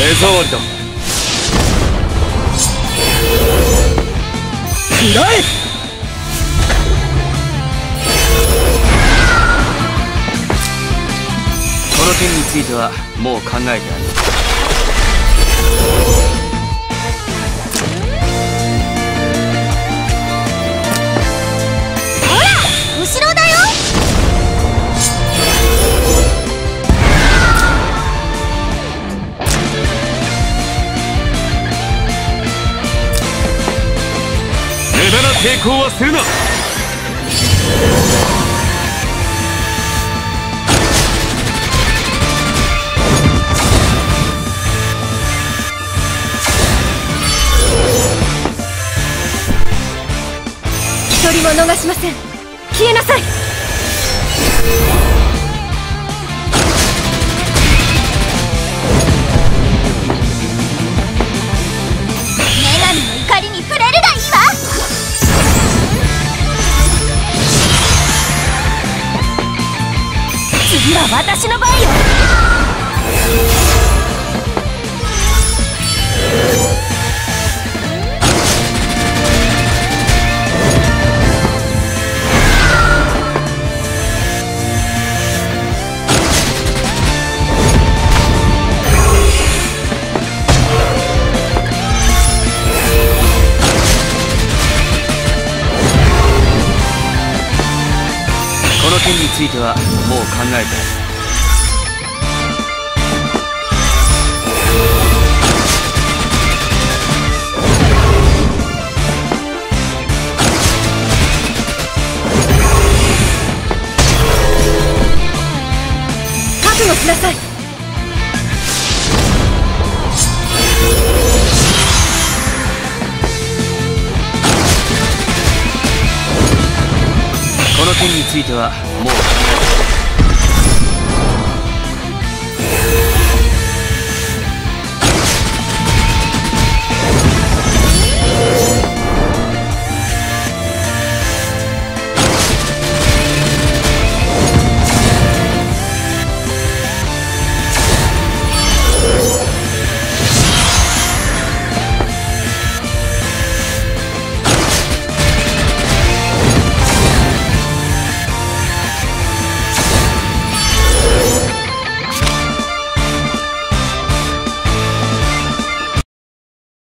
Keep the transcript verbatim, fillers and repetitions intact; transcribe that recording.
目障りだ。食らえ。この件についてはもう考えてある。 ほら後ろだよ。 無駄な抵抗はするな。 一人も逃しません。消えなさい。女神の怒りに触れるがいいわ。次は私の番よ。 この件についてはもう考えてある。 覚悟しなさい。 この件についてはもう考えてある。